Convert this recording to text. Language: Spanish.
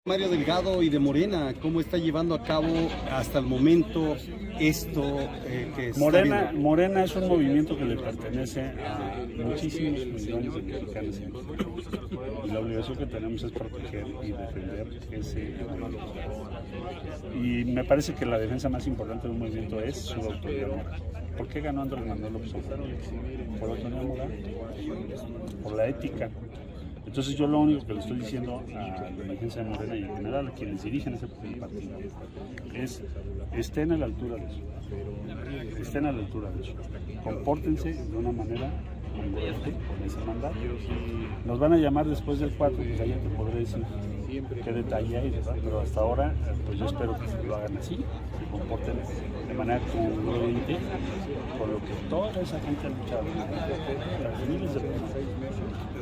Mario Delgado y de Morena, ¿cómo está llevando a cabo hasta el momento esto que está viendo? Morena es un movimiento que le pertenece a muchísimos millones de mexicanos. Y la obligación que tenemos es proteger y defender ese movimiento. Y me parece que la defensa más importante de un movimiento es su autoridad moral. ¿Por qué ganó Andrés Manuel López Obrador? Por la autoridad moral, por la ética. Entonces yo lo único que le estoy diciendo a la dirigencia de Morena y en general a quienes dirigen ese partido es: estén a la altura de eso, estén a la altura de eso, compórtense de una manera congruente con ese mandato. Nos van a llamar después del 4, pues allá te podré decir qué detalle hay, ¿verdad? Pero hasta ahora pues yo espero que lo hagan así, se comporten de manera congruente con lo que toda esa gente ha luchado, las miles de personas.